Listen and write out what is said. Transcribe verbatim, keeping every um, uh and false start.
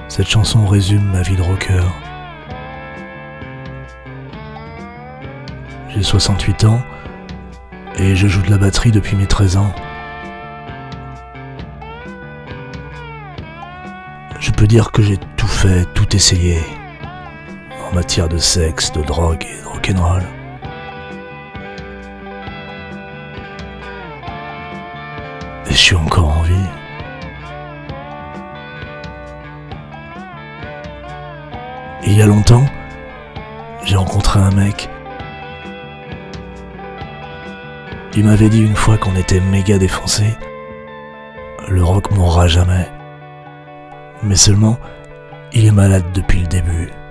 Cette chanson résume ma vie de rocker. J'ai soixante-huit ans et je joue de la batterie depuis mes treize ans. Je peux dire que j'ai tout fait, tout essayé, en matière de sexe, de drogue et de rock'n'roll. Et je suis encore en vie. Il y a longtemps, j'ai rencontré un mec. Il m'avait dit une fois qu'on était méga défoncé. Le rock mourra jamais. Mais seulement, il est malade depuis le début.